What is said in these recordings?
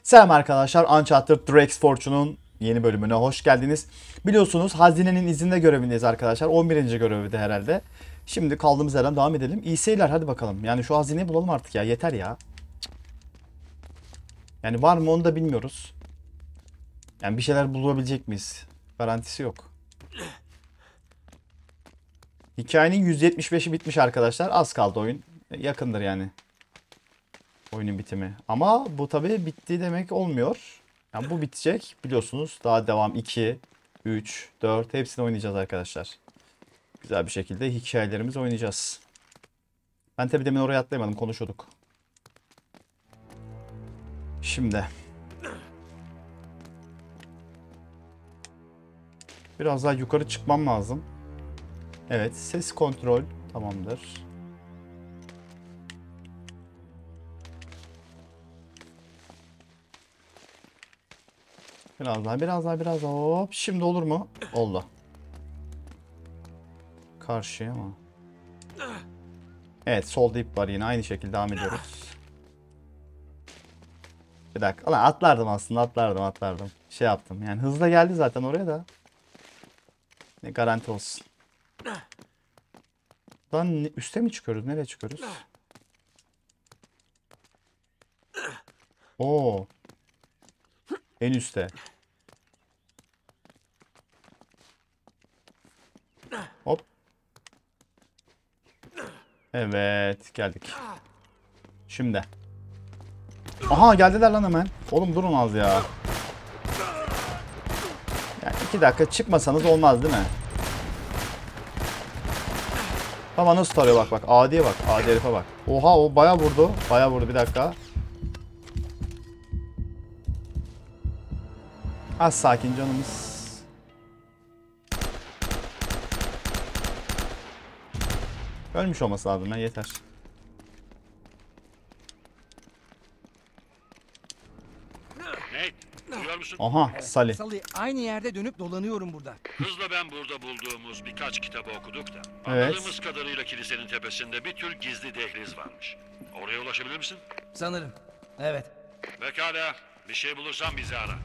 Selam arkadaşlar, Uncharted Drake's Fortune'un yeni bölümüne hoş geldiniz. Biliyorsunuz hazinenin izinde görevindeyiz arkadaşlar. 11. görevi de herhalde. Şimdi kaldığımız yerden devam edelim. İyi seyirler, hadi bakalım. Yani şu hazineyi bulalım artık ya, yeter ya. Yani var mı onu da bilmiyoruz. Yani bir şeyler bulabilecek miyiz? Garantisi yok. Hikayenin %75'i bitmiş arkadaşlar. Az kaldı oyun. Yakındır yani. Oyunun bitimi. Ama bu tabii bitti demek olmuyor. Yani bu bitecek. Biliyorsunuz daha devam 2, 3, 4 hepsini oynayacağız arkadaşlar. Güzel bir şekilde hikayelerimizi oynayacağız. Ben tabii demin oraya atlayamadım, konuşuyorduk. Şimdi. Biraz daha yukarı çıkmam lazım. Evet, ses kontrol tamamdır. Biraz daha. Hop. Şimdi olur mu? Oldu. Karşıya mı? Evet, solda ip var yine. Aynı şekilde devam ediyoruz. Bir dakika. Ulan atlardım aslında. Atlardım. Şey yaptım. Yani hızla geldi zaten oraya da. Ne garanti olsun. Buradan üste mi çıkıyoruz? Nereye çıkıyoruz? Oo. En üste. Hop. Evet. Geldik. Şimdi. Aha geldiler lan hemen. Oğlum durun az ya. Yani 2 dakika çıkmasanız olmaz değil mi? Ama nasıl tarıyor bak. Adiye bak. Adi herife bak. Oha o bayağı vurdu. Bir dakika. Az sakin canımız. Ölmüş olması lazım ya, yeter. Duyuyor musun? Aha Sally. Sally, aynı yerde dönüp dolanıyorum burada. Kızla ben burada bulduğumuz birkaç kitabı okuduk da. Evet. Anladığımız kadarıyla kilisenin tepesinde bir tür gizli dehliz varmış. Oraya ulaşabilir misin? Sanırım. Evet. Pekala. Bir şey bulursan bizi ara.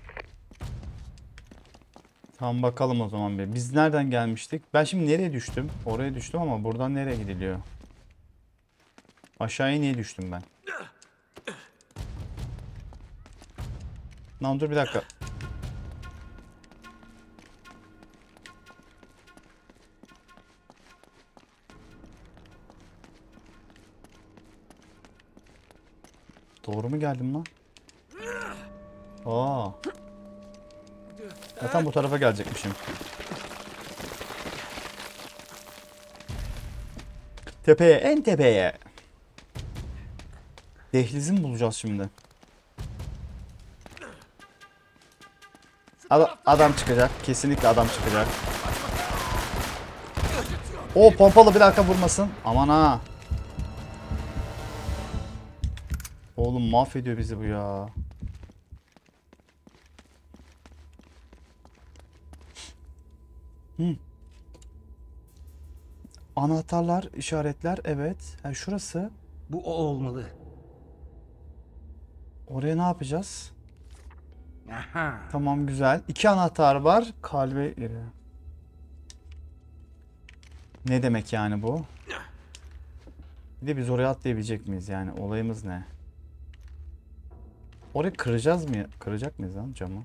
Tamam bakalım o zaman bir. Biz nereden gelmiştik? Ben şimdi nereye düştüm? Oraya düştüm ama buradan nereye gidiliyor? Aşağıya niye düştüm ben? Lan dur bir dakika. Doğru mu geldim lan? Aa. Zaten bu tarafa gelecekmişim. Tepeye, en tepeye. Dehlizi mi bulacağız şimdi? Adam çıkacak. Kesinlikle adam çıkacak. O pompalı bir dakika vurmasın. Aman ha. Oğlum mahvediyor bizi bu ya. Anahtarlar, işaretler, evet. Yani şurası. Bu o olmalı. Oraya ne yapacağız? Aha. Tamam güzel. 2 anahtar var. Kalbe yeri. Ne demek yani bu? Bir de biz oraya atlayabilecek miyiz yani? Olayımız ne? Orayı kıracağız mı? Kıracak mıyız lan camı?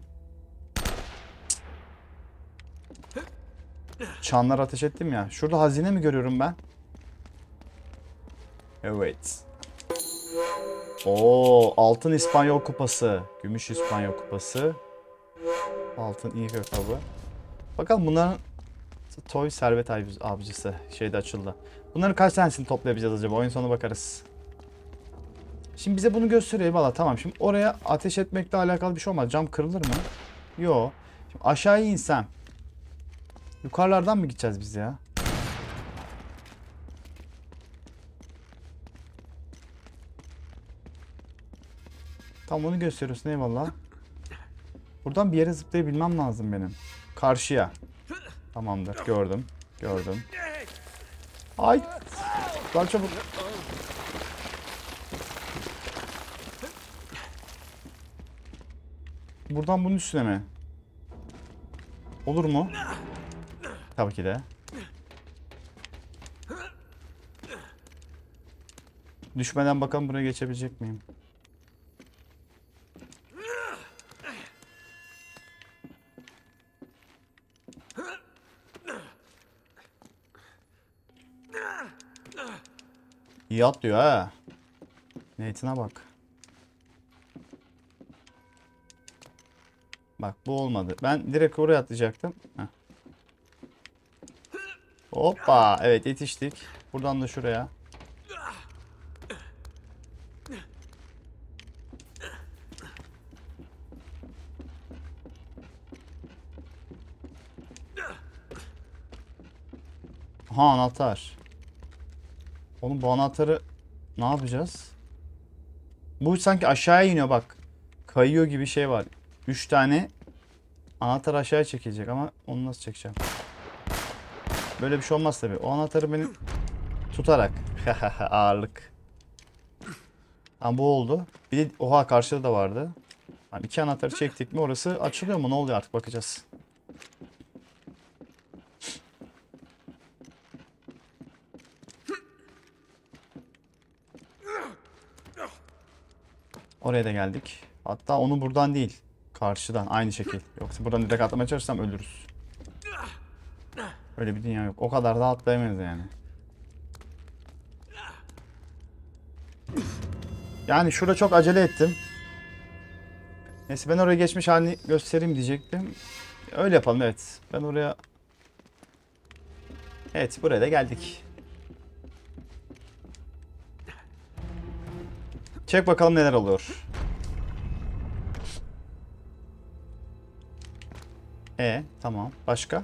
Çanlar ateş ettim ya. Şurada hazine mi görüyorum ben? Evet. Oo, altın İspanyol kupası, gümüş İspanyol kupası, altın İnka kabı. Bakalım bunların toy servet avcısı şeyde açıldı. Bunların kaç tanesini toplayabileceğiz acaba? Oyun sonu bakarız. Şimdi bize bunu gösteriyor valla, tamam. Şimdi oraya ateş etmekle alakalı bir şey olmaz. Cam kırılır mı? Yo. Şimdi aşağıya insem. Yukarılardan mı gideceğiz biz ya? Tam onu gösteriyorsun, eyvallah. Buradan bir yere zıplayabilmem lazım benim. Karşıya. Tamamdır, gördüm. Ay. Daha çabuk. buradan bunun üstüne mi? Olur mu? Tabii ki de. Düşmeden bakalım buraya geçebilecek miyim? İyi atlıyor ha. Niyetine bak. Bak bu olmadı. Ben direkt oraya atlayacaktım. Heh. Hoppa. Evet yetiştik. Buradan da şuraya. Aha anahtar. Oğlum bu anahtarı ne yapacağız? Bu sanki aşağıya iniyor bak. Kayıyor gibi şey var. 3 tane anahtar aşağıya çekilecek ama onu nasıl çekeceğim? Böyle bir şey olmaz tabii. O anahtarı benim tutarak. Ağırlık. Ama bu oldu. Bir de oha karşıda da vardı. Tamam, 2 anahtarı çektik mi orası açılıyor mu? Ne oluyor artık bakacağız. Oraya da geldik. Hatta onu buradan değil. Karşıdan aynı şekil. Yoksa buradan direkt atlamaya çalışsam ölürüz. Öyle bir dünya yok. O kadar da atlayamayız yani. Yani şurada çok acele ettim. Neyse ben oraya geçmiş halini göstereyim diyecektim. Öyle yapalım evet. Ben oraya... Evet buraya da geldik. Çek bakalım neler oluyor. Tamam. Başka?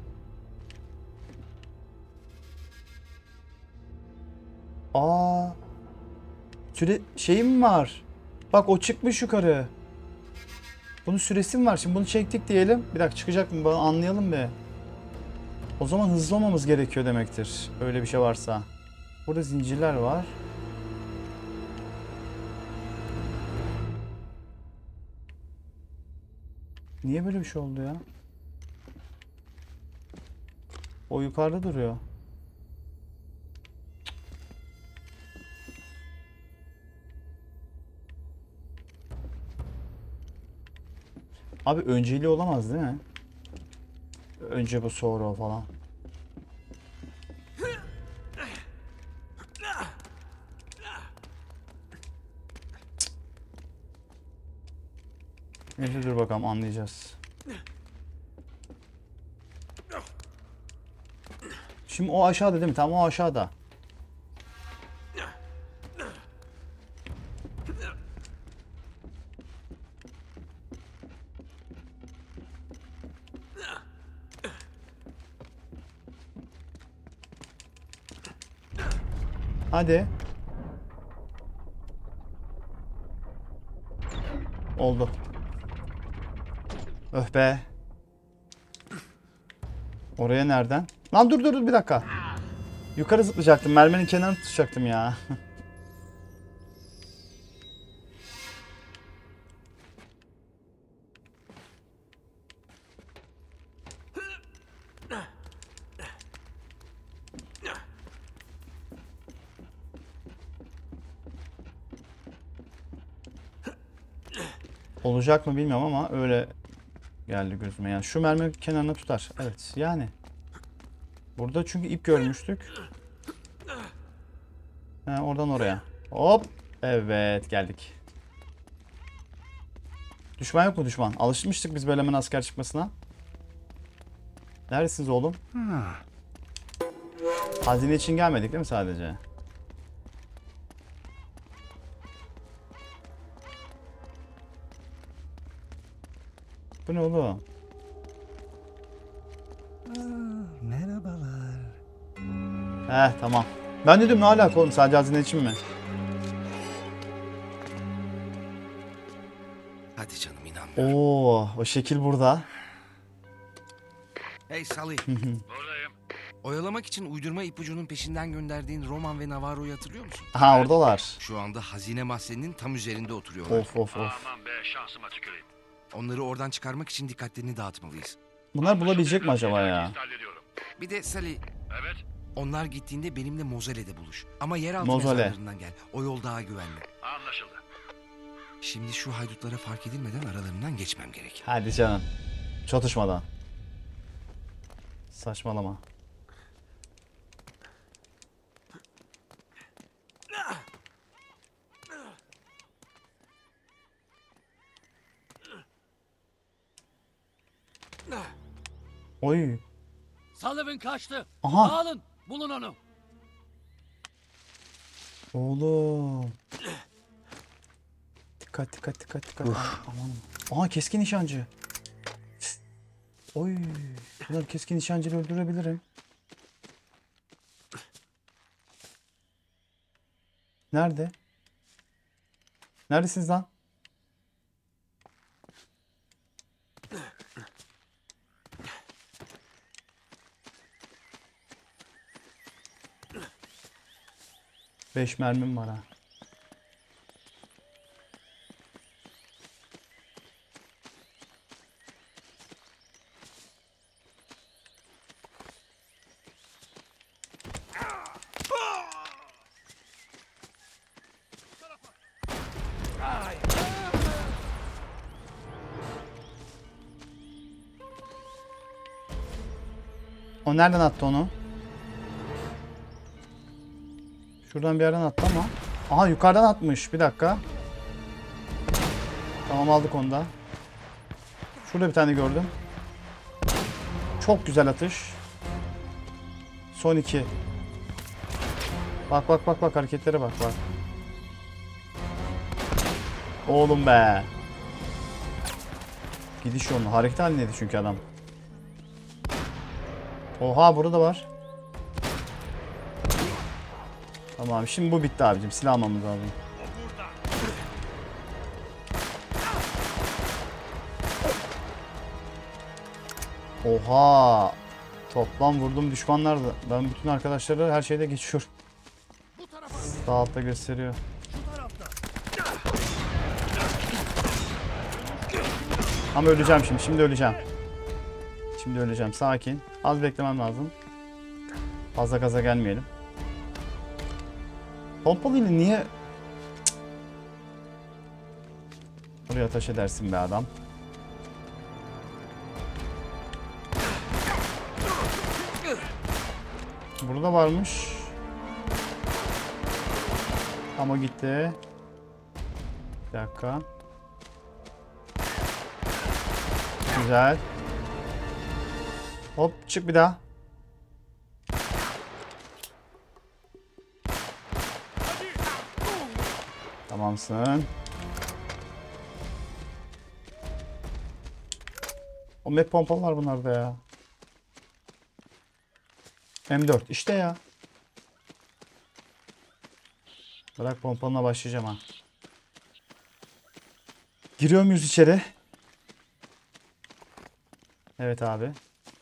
Aa. Süre şeyim mi var? Bak o çıkmış yukarı. Bunun süresi mi var? Şimdi bunu çektik diyelim. Bir dakika çıkacak mı? Bana anlayalım be. O zaman hızlı olmamız gerekiyor demektir. Öyle bir şey varsa. Burada zincirler var. Niye böyle bir şey oldu ya? O yukarıda duruyor. Abi önceliği olamaz değil mi? Önce bu sonra o falan. Neyse dur bakalım anlayacağız. Şimdi o aşağıda değil mi? Tamam o aşağıda. Hadi. Oldu. Öh be. Oraya nereden? Lan dur bir dakika. Yukarı zıplayacaktım. Mermenin kenarını tutacaktım ya. Olacak mı bilmiyorum ama öyle geldi gözüme. Yani şu mermi kenarına tutar. Evet yani. Burada çünkü ip görmüştük. Oradan oraya. Hop. Evet geldik. Düşman yok mu düşman? Alışmıştık biz böyle hemen asker çıkmasına. Neredesiniz oğlum? Hazine için gelmedik değil mi sadece? Bu ne oğlum? Merhabalar. Tamam. Ben dedim ne alaka oğlum sadece hazine için mi? Hadi canım inanmıyorum. Oo, o şekil burada. Hey Sully. Buradayım. Oyalamak için uydurma ipucunun peşinden gönderdiğin Roman ve Navarro'yu hatırlıyor musun? Ha oradalar. Şu anda hazine mahzeninin tam üzerinde oturuyorlar. Of. Aman be şansıma tüküreyim. Onları oradan çıkarmak için dikkatlerini dağıtmalıyız. Bunlar bulabilecek mi acaba ya? Hallediyorum. Bir de Sally, Evet. onlar gittiğinde benimle Mozole'de buluş. Ama yeraltı Mozole. mezarlarından gel. O yol daha güvenli. Anlaşıldı. Şimdi şu haydutlara fark edilmeden aralarından geçmem gerek. Hadi canım. Çatışmadan. Saçmalama. Oy. Sullivan kaçtı. Aha. Dağılın. Bulun onu. Oğlum. Dikkat dikkat dikkat dikkat. Aman. Aha keskin nişancı. Oy. Bunlar keskin nişancıyı öldürebilirim. Nerede? Neredesiniz lan? Beş mermim var ha. O nereden attı onu? Şuradan bir yerden attı ama. Aha yukarıdan atmış. Bir dakika. Tamam aldık onu da. Şurada bir tane gördüm. Çok güzel atış. Son iki. Bak bak bak bak hareketlere bak bak. Oğlum be. Gidiş yolunda. Hareket halindeydi çünkü adam. Oha burada da var. Tamam şimdi bu bitti abicim. Silah almamız lazım. Oha. Toplam vurduğum düşmanlar da. Ben bütün arkadaşları her şeyde geçiyor. Sağ altta gösteriyor. Ama öleceğim şimdi. Şimdi öleceğim. Şimdi öleceğim. Sakin. Az beklemem lazım. Fazla gaza gelmeyelim. Pompalıyla niye... Cık. Oraya ateş edersin be adam. Burada varmış. Ama gitti. Bir dakika. Güzel. Hop çık bir daha. Tamamsın. O map pompalar bunlarda ya. M4 işte ya. Bırak pompalına başlayacağım ha. Giriyor muyuz içeri? Evet abi.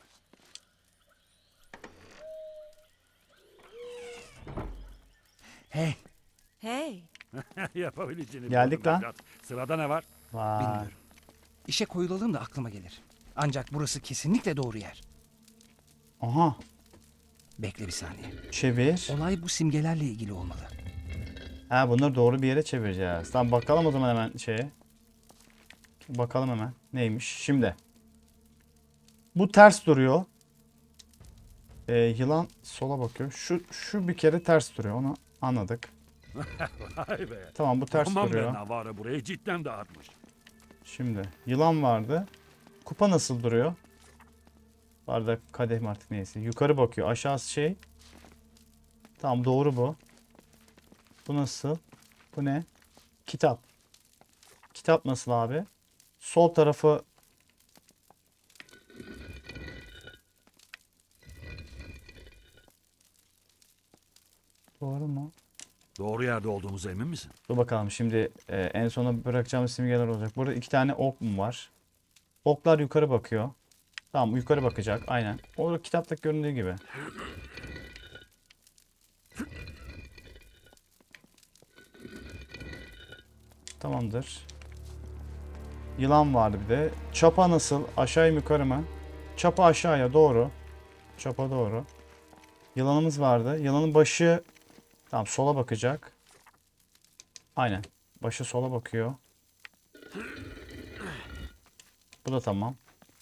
Hey, Hey, Yapabileceğini Geldik buldum lan. evlat. Sırada ne var? Vay. bilmiyorum. İşe koyulalım da aklıma gelir. Ancak burası kesinlikle doğru yer. Aha. Bekle bir saniye. Çevir. Olay bu simgelerle ilgili olmalı. Ha bunları doğru bir yere çevireceğiz. Tamam bakalım o zaman hemen şeye. Bakalım hemen. Neymiş? Şimdi. Bu ters duruyor. Yılan sola bakıyor. Şu bir kere ters duruyor. Onu anladık. Vay be. Tamam bu ters Aman be duruyor. Navarro burayı cidden dağıtmış. Şimdi yılan vardı. Kupa nasıl duruyor? Bardak kadeh mi artık neyse. Yukarı bakıyor. Aşağısı şey. Tamam doğru bu. Bu nasıl? Bu ne? Kitap. Kitap nasıl abi? Sol tarafı doğru mu? Doğru yerde olduğumuza emin misin? Dur bakalım şimdi en sona bırakacağımız simgeler olacak. Burada iki tane ok mu var? Oklar yukarı bakıyor. Tamam yukarı bakacak aynen. O kitaptaki göründüğü gibi. Tamamdır. Yılan vardı bir de. Çapa nasıl? Aşağı mı yukarı mı? Çapa aşağıya doğru. Çapa doğru. Yılanımız vardı. Yılanın başı tamam sola bakacak. Aynen. Başı sola bakıyor. Bu da tamam.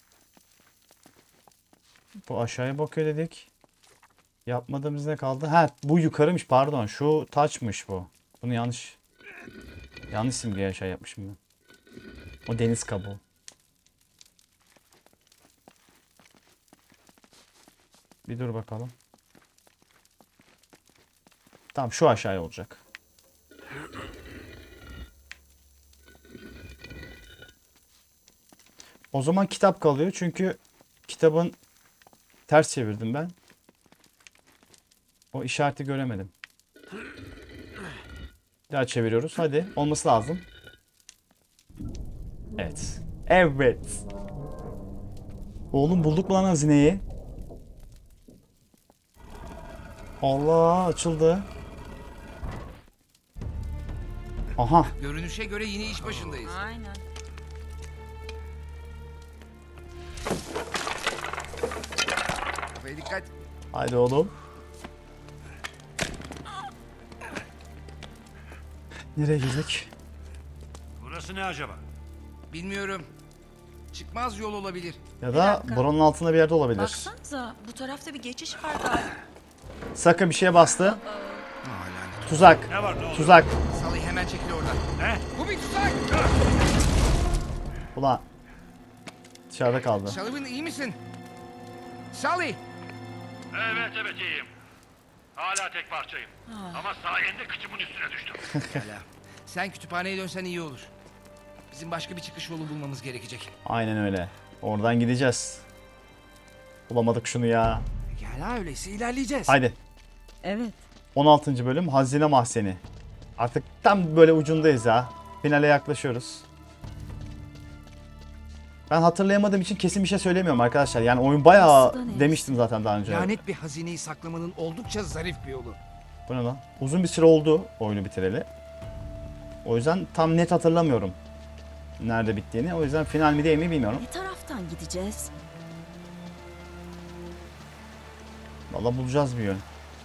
Bu aşağıya bakıyor dedik. Yapmadığımız ne kaldı? Ha bu yukarıymış pardon. Şu taçmış bu. Bunu yanlış simgeye aşağı yapmışım ben. O deniz kabuğu. Bir dur bakalım. Tamam şu aşağıya olacak. O zaman kitap kalıyor çünkü kitabın ters çevirdim ben. O işareti göremedim. Bir daha çeviriyoruz. Hadi. Olması lazım. Evet. Evet. Oğlum bulduk mu lan hazineyi? Allah açıldı. Aha. Görünüşe göre yine iş başındayız. Aynen. Kafaya dikkat. Haydi oğlum. Nereye girdik? Burası ne acaba? Bilmiyorum. Çıkmaz yol olabilir. Ya Bir da dakika. buranın altında bir yerde olabilir. Baksanıza bu tarafta bir geçiş var galiba. Saka bir şeye bastı. Aa, lanet. Tuzak. Ne var ne oluyor? Tuzak. Salih hemen çekil oradan. Ne? Bu bir tuzak. Ulan. Dışarıda kaldı. Sullivan iyi misin? Salih. Evet iyiyim. Hala tek parçayım. Ama sayende kıçımın üstüne düştüm. Hala. Sen kütüphaneye dönsen iyi olur. Bizim başka bir çıkış yolu bulmamız gerekecek. Aynen öyle. Oradan gideceğiz. Bulamadık şunu ya. Gel öyleyse ilerleyeceğiz. Haydi. Evet. 16. bölüm Hazine Mahzeni. Artık tam böyle ucundayız ha. Finale yaklaşıyoruz. Ben hatırlayamadığım için kesin bir şey söylemiyorum arkadaşlar. Yani oyun bayağı Burası da ne? demiştim zaten daha önce. Lanet bir hazineyi saklamanın oldukça zarif bir yolu. Bu ne lan? Uzun bir süre oldu oyunu bitireli. O yüzden tam net hatırlamıyorum nerede bittiğini. O yüzden final mi değil mi bilmiyorum. Ne taraftan gideceğiz? Vallahi bulacağız bir yön.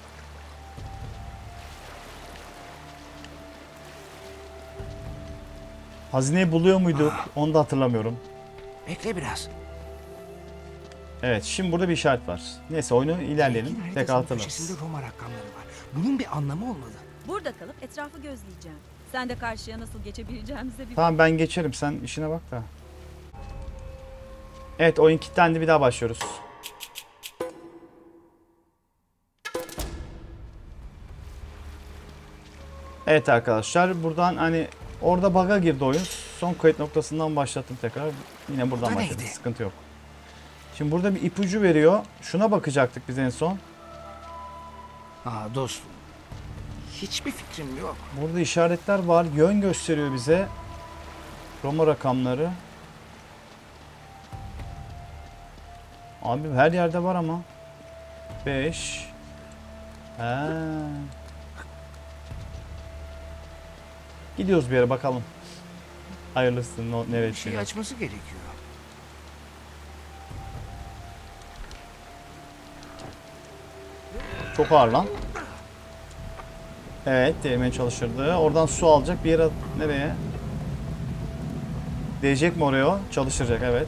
Hazineyi buluyor muyduk? Onu da hatırlamıyorum. Bekle biraz. Evet, şimdi burada bir işaret var. Neyse oyunu ilerleyelim. Zengin Tekrar haritasının hatırlarız. köşesinde Roma rakamları var. Bunun bir anlamı olmalı. Burada kalıp etrafı gözleyeceğim. Sen de karşıya nasıl geçebileceğimize bir Tamam ben geçerim. Sen işine bak da. Evet oyun kilitlendi. Bir daha başlıyoruz. Evet arkadaşlar. Buradan hani orada bug'a girdi oyun. Son kayıt noktasından başlattım tekrar. Yine buradan Burada başladık. neydi? Sıkıntı yok. Şimdi burada bir ipucu veriyor. Şuna bakacaktık biz en son. Dostum. Hiçbir fikrim yok. Burada işaretler var. Yön gösteriyor bize. Roma rakamları. Abi her yerde var ama. 5. Gidiyoruz bir yere bakalım. Hayırlısı nereye Bir şey çıkıyor. açması gerekiyor. Çok ağır lan. Evet değirmeni çalıştırdı. Oradan su alacak bir yere nereye? Değecek mi oraya o? Çalıştıracak evet.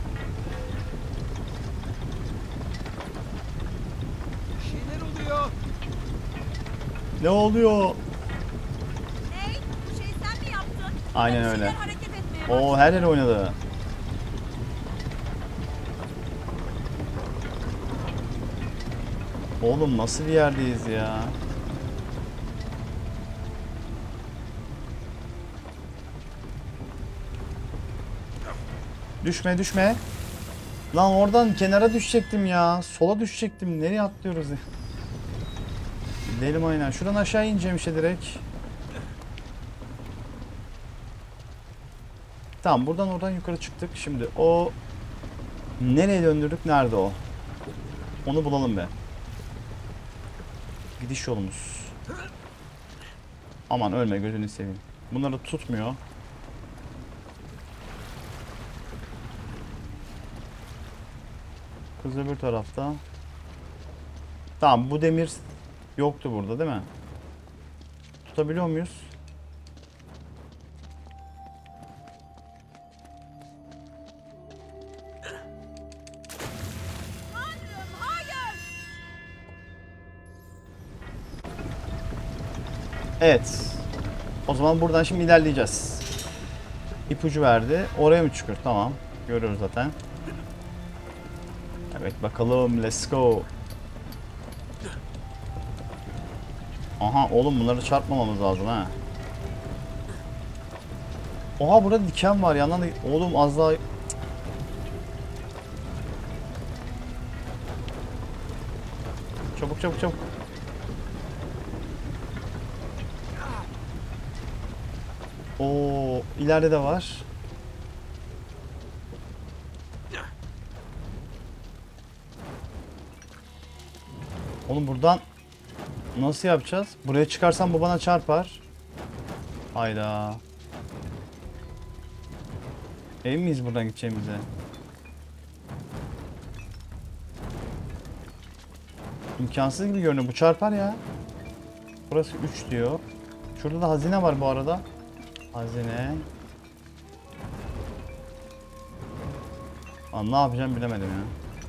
Bir şeyler oluyor. Ne oluyor? Hey, bu şeyi sen mi yaptın? Aynen Bir öyle. şeyler hareket etmeye başladı. O her yer oynadı. Oğlum nasıl bir yerdeyiz ya? Düşme düşme. Lan oradan kenara düşecektim ya. Sola düşecektim. Nereye atlıyoruz ya? Gidelim aynen. Şuradan aşağı ineceğim işte direkt. Tamam buradan oradan yukarı çıktık. Şimdi o nereye döndürdük? Nerede o? Onu bulalım be. Gidiş yolumuz. Aman ölme gözünü seveyim. Bunları tutmuyor. Kız öbür tarafta. Tamam, bu demir yoktu burada değil mi? Tutabiliyor muyuz? Evet. O zaman buradan şimdi ilerleyeceğiz. İpucu verdi. Oraya mı çıkıyor? Tamam. Görüyoruz zaten. Evet bakalım. Let's go. Aha oğlum, bunları çarpmamamız lazım ha. Oha, burada diken var. Yandan da... Oğlum az daha... Çabuk çabuk çabuk. Oo, ileride de var. Oğlum buradan nasıl yapacağız? Buraya çıkarsam bu bana çarpar. Hayda. Emin miyiz buradan gideceğimize? İmkansız gibi görünüyor. Bu çarpar ya. Burası 3 diyor. Şurada da hazine var bu arada. Hazine. Lan ne yapacağım bilemedim ya.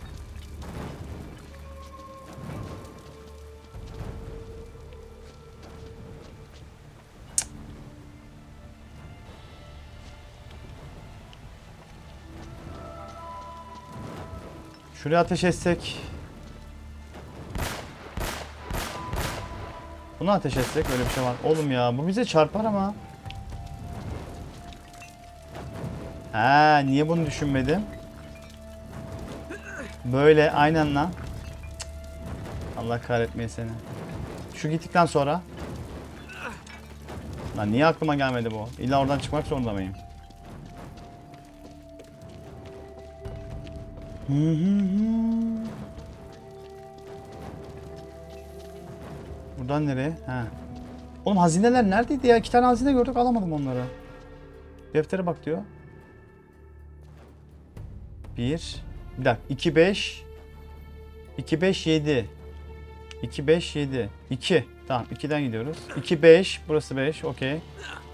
Şuraya ateş etsek. Bunu ateş etsek, öyle bir şey var. Oğlum ya, bu bize çarpar ama. Ha, niye bunu düşünmedim? Böyle aynen lan. Allah kahretmeyi seni. Şu gittikten sonra. Lan niye aklıma gelmedi bu? İlla oradan çıkmak zorunda mıyım? Buradan nereye? Ha. Oğlum hazineler neredeydi ya? 2 tane hazine gördük, alamadım onları. Deftere bak diyor. 1 dakika, 2 5 2 5 7 2 5 7 2. Tamam, 2'den gidiyoruz. 2 5, burası 5. Okey.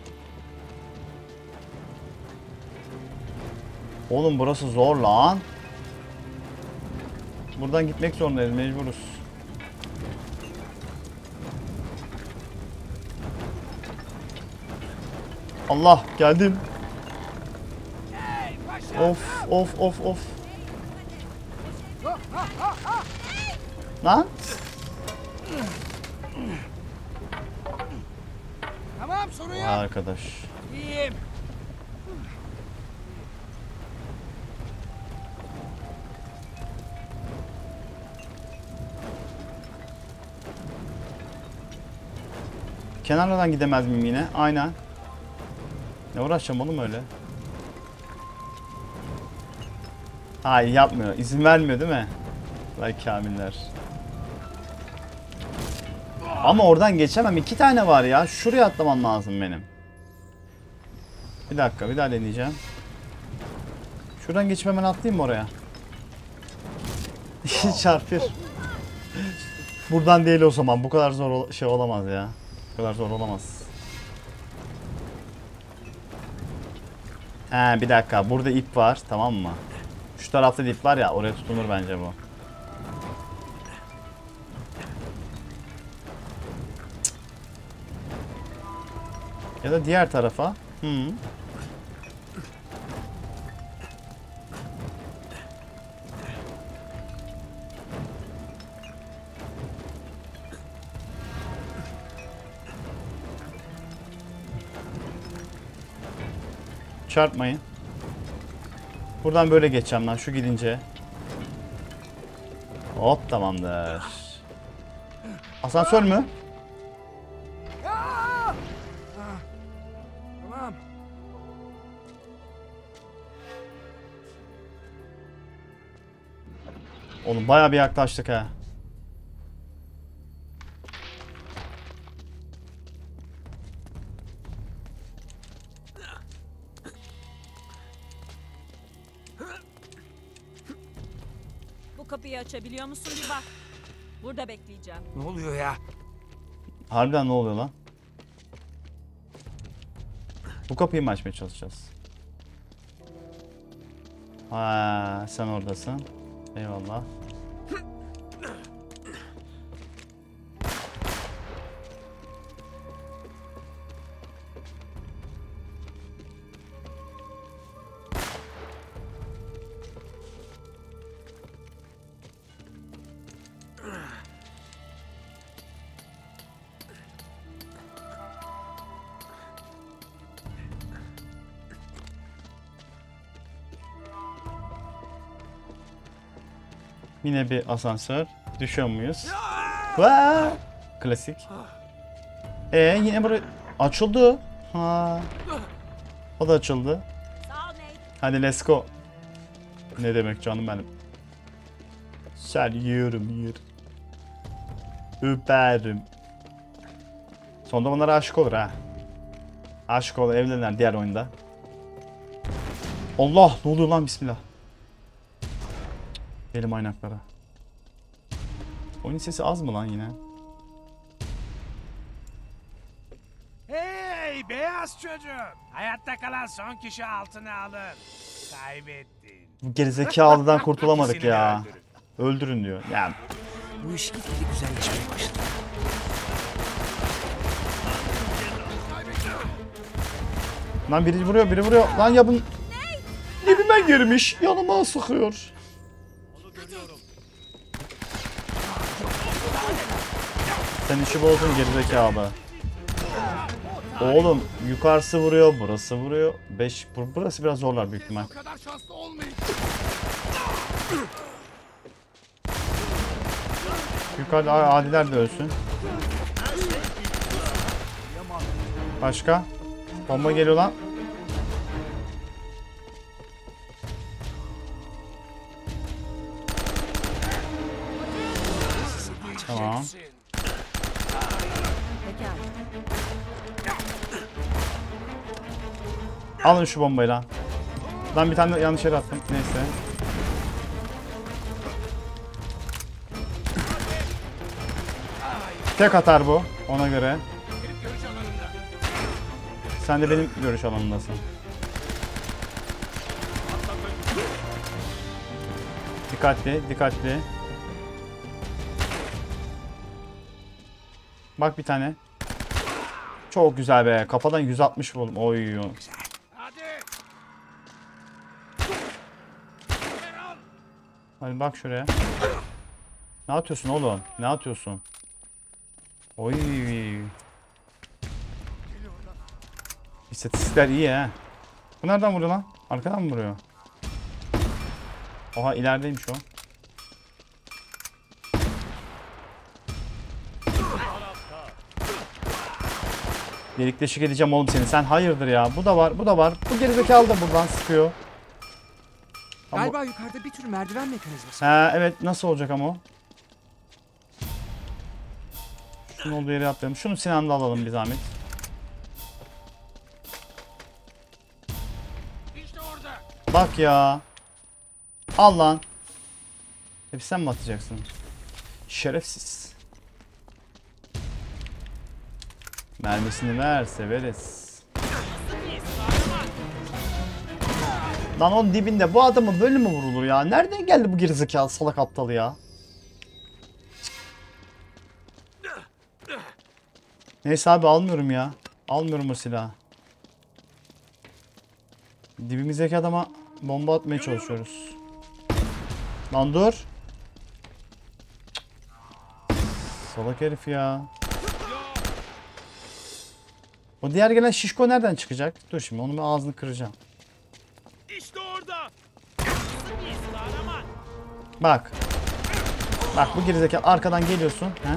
Oğlum burası zor lan. Buradan gitmek zorundayız, mecburuz. Allah, geldim. Of of of of. Lan? Tamam, sorun yok. Arkadaş. İyiyim. Kenarlardan gidemez miyim yine? Aynen. Ne uğraşacağım oğlum öyle? Hayır, yapmıyor. İzin vermiyor değil mi? Vay kamiller. Ama oradan geçemem. 2 tane var ya. Şuraya atlamam lazım benim. Bir dakika, bir daha deneyeceğim. Şuradan geçip hemen atlayayım mı oraya? Çarpır. Buradan değil o zaman. Bu kadar zor şey olamaz ya. Bu kadar zor olamaz. He, bir dakika. Burada ip var. Tamam mı? Şu tarafta da ip var ya. Oraya tutunur bence bu. Ya da diğer tarafa. Çarpmayın. Buradan böyle geçeceğim lan şu gidince. Hop, tamamdır. Asansör mü? Tamam. Oğlum bayağı bir yaklaştık ha. Bu Bu kapıyı açabiliyor musun bir bak. Burada bekleyeceğim. Ne oluyor ya? Harbiden ne oluyor lan? Bu kapıyı mı açmaya çalışacağız? Ha, sen oradasın. Eyvallah. Yine bir asansör. Düşüyor muyuz? Vaa! Klasik. Yine burası açıldı. Ha. O da açıldı. Sağ ol Nate. Hadi let's go. Ne demek canım benim. Sen yiyorum. Öperim. Sonunda onlara aşık olur ha. Aşık olur, evlenirler diğer oyunda. Allah, ne oluyor lan, bismillah. Elim aynaklara. Oyun sesi az mı lan yine? Hey beyaz çocuk. Hayatta kalan son kişi altını alır. Kaybettin. Bu gerizekalıdan kurtulamadık İkisini de ya. öldürün. Öldürün diyor. Yani Bu iş gitgide güzelleşmeye başladı. lan biri vuruyor. Lan ya bunun dibime girmiş. Yanıma sıkıyor. Sen işi bozdun gerizekalı. Oğlum yukarısı vuruyor, burası vuruyor. Burası biraz zorlar büyük ihtimal. kadar şanslı olmayın. Yukarıda adiler de ölsün. Başka? Bomba geliyor lan. Tamam. Pekala. Alın şu bombayı lan. Ben bir tane yanlış yere attım. Neyse. Tek atar bu. Ona göre. Sen de benim görüş alanımdasın. Dikkatli. Bak bir tane. Çok güzel be. Kafadan 160 buldum. Oy. Hadi. Hadi bak şuraya. Ne atıyorsun oğlum? Ne atıyorsun? Oy. İstatistikler iyi ha. Bu nereden vuruyor lan? Arkadan mı vuruyor? Oha, ilerideymiş o. Delik deşik edeceğim oğlum seni. Sen hayırdır ya. Bu da var. Bu gerizekalı da buradan sıkıyor. Ama- Galiba yukarıda bir tür merdiven mekanizması. Ha evet, nasıl olacak ama o? Şunun olduğu yere atlayalım. Şunu Sinan'da alalım bir zahmet. İşte orada. Bak ya. Al lan. Hep sen mi atacaksın? Şerefsiz. Mermisini ver, severiz. Lan onun dibinde bu adamın böyle mi vurulur ya? Nereden geldi bu gerizekalı salak aptalı ya? Neyse abi, almıyorum ya. Almıyorum o silahı. Dibimizdeki adama bomba atmaya çalışıyoruz. Lan dur. Salak herif ya. O diğer gelen şişko nereden çıkacak? Dur şimdi onun ağzını kıracağım. İşte orada. Bak. Bak bu gerizekalı arkadan geliyorsun. He?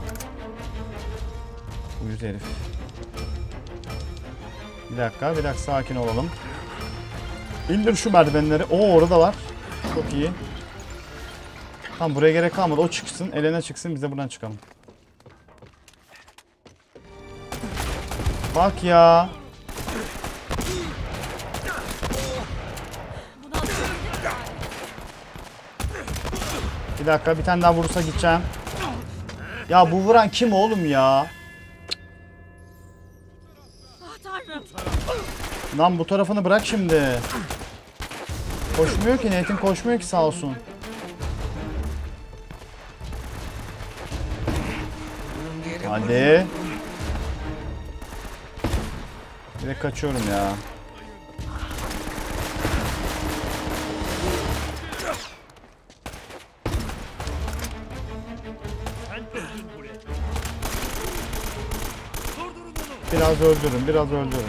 Uyuz herif. Bir dakika sakin olalım. İndir şu merdivenleri. Oo, orada var. Çok iyi. Tamam, buraya gerek kalmadı. O çıksın, Elena çıksın, biz de buradan çıkalım. Bak ya. Bir dakika, bir tane daha vurursa gideceğim. Ya bu vuran kim oğlum ya? Ah tanrım. Lan bu tarafını bırak şimdi. Koşmuyor ki, Nate'in koşmuyor ki sağ olsun. Hadi. Direkt kaçıyorum ya. Biraz öldürün, biraz öldürün.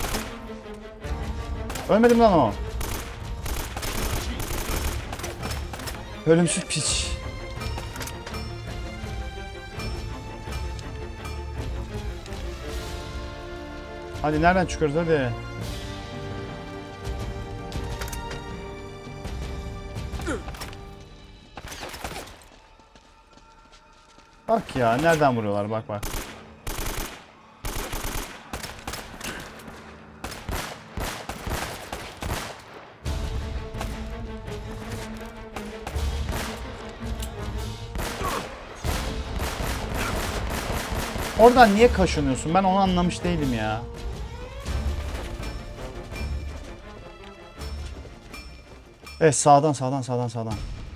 Ölmedim lan o. Ölümsüz piç. Hadi nereden çıkıyoruz hadi. Bak ya, nereden vuruyorlar, bak bak. Oradan niye kaşınıyorsun? Ben onu anlamış değilim ya. Evet, sağdan sağdan sağdan sağdan.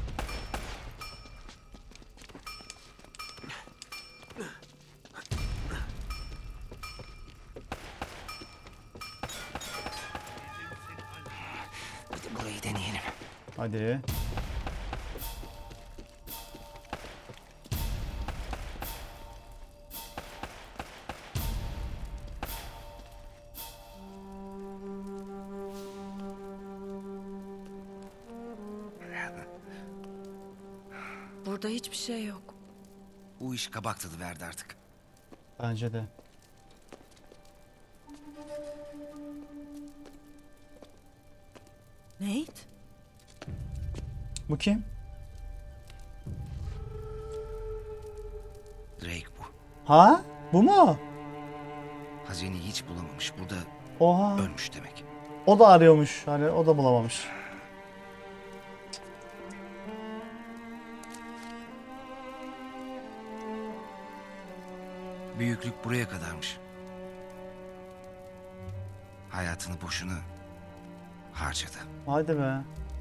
Burayı deneyelim. Hadi. Burada hiçbir şey yok. Bu iş kabak tadı verdi artık. Bence de. Nate? Bu kim? Drake bu. Ha? Bu mu? Hazineyi hiç bulamamış. Burada Oha. ölmüş demek. O da arıyormuş. Hani o da bulamamış. Büyüklük buraya kadarmış. Hayatını boşuna harcadı. Hadi be.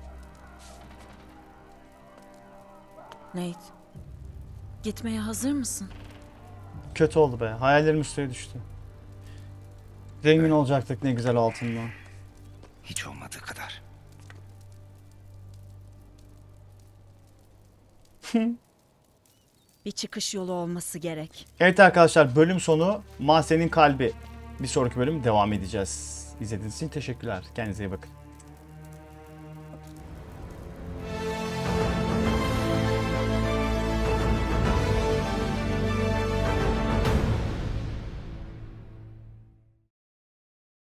Nate. Gitmeye hazır mısın? Kötü oldu be. Hayallerim üstüne düştü. Zengin olacaktık ne güzel altından. Hiç olmadığı kadar. Bir çıkış yolu olması gerek. Evet arkadaşlar, bölüm sonu Mahzen'in kalbi. Bir sonraki bölüm devam edeceğiz. İzlediğiniz için teşekkürler. Kendinize iyi bakın.